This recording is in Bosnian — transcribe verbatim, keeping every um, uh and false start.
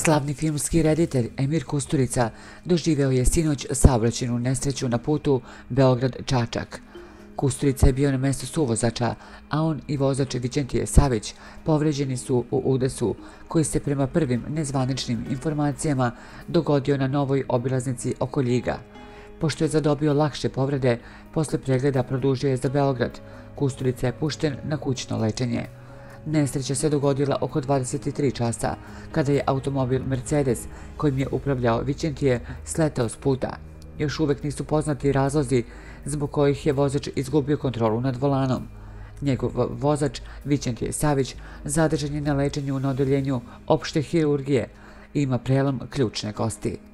Slavni filmski reditelj Emir Kusturica doživeo je sinoć saobraćajnu nesreću na putu Beograd-Čačak. Kusturica je bio na mjestu suvozača, a on i vozač Vićentije Savić povređeni su u udesu koji se prema prvim nezvaničnim informacijama dogodio na novoj obilaznici oko Ljiga. Pošto je zadobio lakše povrede, posle pregleda produžio je za Beograd. Kusturica je pušten na kućno lečenje. Nesreća se dogodila oko dvadeset tri časa, kada je automobil Mercedes, kojim je upravljao Vićentije, sletao s puta. Još uvek nisu poznati razlozi zbog kojih je vozač izgubio kontrolu nad volanom. Njegov vozač, Vićentije Savić, zadržan je na lečenju na odeljenju opšte hirurgije i ima prelom ključne kosti.